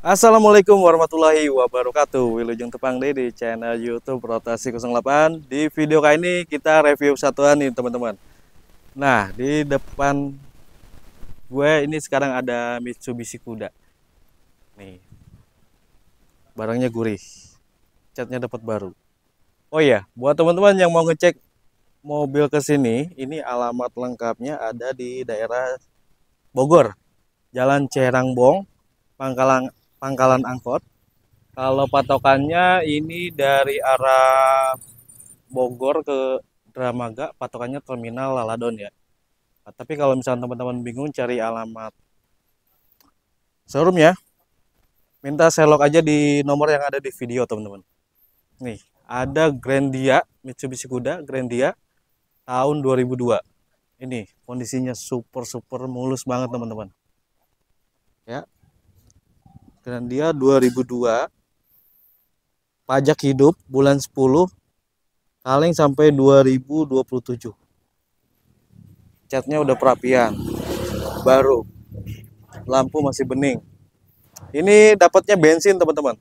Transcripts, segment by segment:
Assalamualaikum warahmatullahi wabarakatuh. Wilujeng Tepang deh di channel YouTube Rotasi 08. Di video kali ini kita review satuan nih teman-teman. Nah, di depan gue ini sekarang ada Mitsubishi Kuda. Nih, barangnya gurih. Catnya dapat baru. Oh iya, buat teman-teman yang mau ngecek mobil ke sini, ini alamat lengkapnya ada di daerah Bogor, Jalan Cerangbong, Pangkalan Angkot. Kalau patokannya ini dari arah Bogor ke Dramaga, patokannya terminal Laladon ya. Nah, tapi kalau misalnya teman-teman bingung cari alamat showroom ya, minta selok aja di nomor yang ada di video teman-teman. Nih, ada Grandia, Mitsubishi Kuda Grandia tahun 2002. Ini kondisinya super mulus banget teman-teman. Ya, Grandia 2002. Pajak hidup bulan 10, kaleng sampai 2027. Catnya udah perapian, baru. Lampu masih bening. Ini dapatnya bensin teman-teman,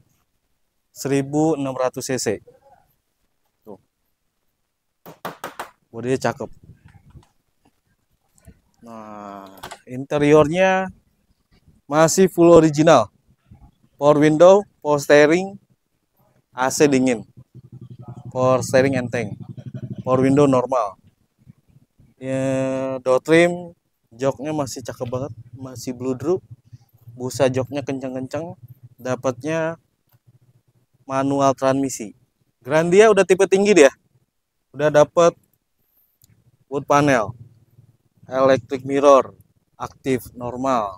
1600 cc. Tuh, bodinya cakep. Nah, interiornya masih full original. Power window, power steering, AC dingin, power steering enteng, power window normal. Ya, door trim, joknya masih cakep banget, masih bludru. Busa joknya kenceng-kenceng, dapatnya manual transmisi. Grandia udah tipe tinggi dia, udah dapat wood panel, electric mirror, aktif normal.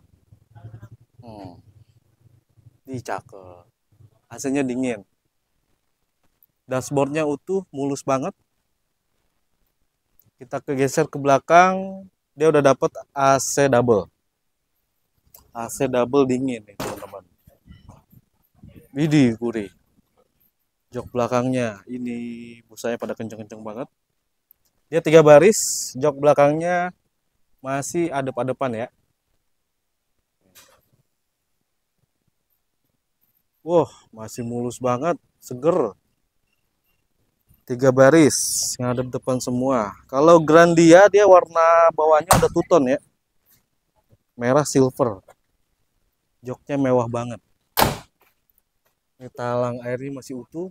Ini cakep, AC-nya dingin, dashboardnya utuh, mulus banget. Kita kegeser ke belakang, dia udah dapat AC double. AC double dingin nih teman-teman. Widih, gurih. Jok belakangnya ini busanya pada kenceng-kenceng banget. Dia 3 baris, jok belakangnya masih adep-adepan ya. Wah, masih mulus banget, seger. 3 baris, ngadep depan semua. Kalau Grandia dia warna bawahnya udah tuton ya. Merah silver. Joknya mewah banget. Ini talang airnya masih utuh.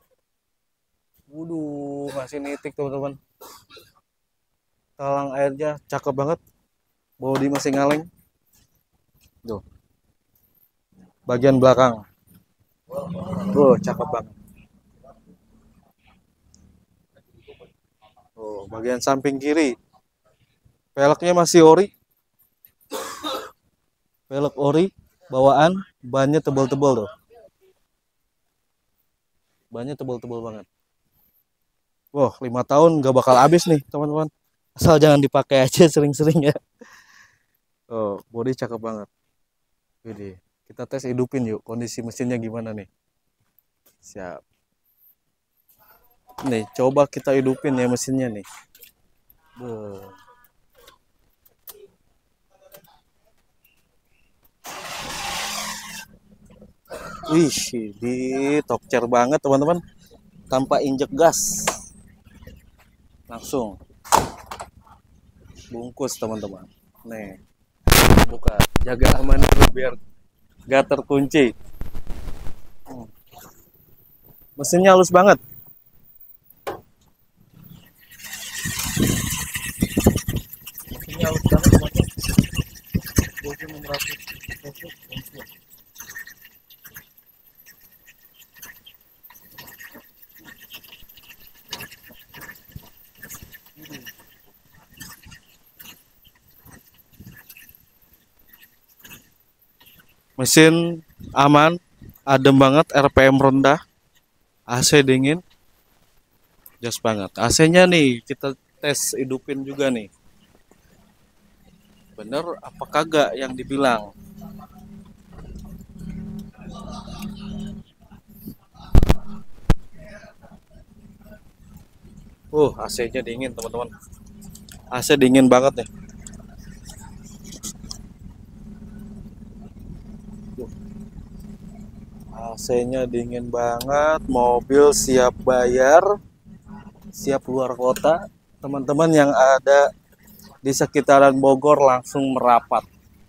Waduh, masih nitik teman-teman. Talang airnya cakep banget. Bodi masih ngaleng. Tuh. Bagian belakang. Tuh, cakep banget. Tuh, bagian samping kiri. Peleknya masih ori. Pelek ori bawaan, bannya tebal-tebal tuh. Bannya tebal-tebal banget. Wah, 5 tahun gak bakal habis nih teman-teman. Asal jangan dipakai aja sering-sering ya. Oh, bodi cakep banget. Jadi, kita tes hidupin yuk kondisi mesinnya gimana nih. Siap. Nih, coba kita hidupin ya mesinnya nih. Beuh. Wih, di tokcer banget teman-teman. Tanpa injek gas. Langsung bungkus teman-teman. Nih, buka. Jaga aman dulu biar gak terkunci. Mesinnya halus banget. Mesinnya halus banget teman-teman. Bodi 600 cc. Mesin aman, adem banget, RPM rendah, AC dingin, jas banget. AC-nya nih kita tes hidupin juga nih. Bener apa kagak yang dibilang? AC-nya dingin teman-teman. AC dingin banget nih. AC-nya dingin banget, mobil siap bayar, siap luar kota. Teman-teman yang ada di sekitaran Bogor langsung merapat.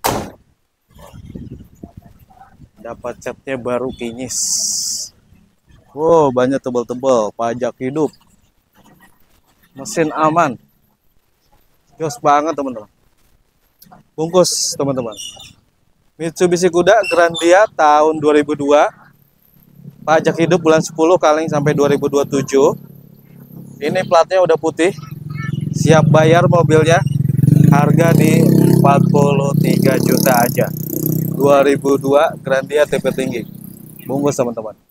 Dapat catnya baru kinyis. Wow, banyak tebal-tebal, pajak hidup. Mesin aman. Jos banget teman-teman. Bungkus teman-teman. Mitsubishi Kuda Grandia tahun 2002. Pajak hidup bulan 10 kaleng sampai 2027. Ini platnya udah putih. Siap bayar mobilnya. Harga di 43 juta aja. 2002 Grandia TP tinggi. Bungkus teman-teman.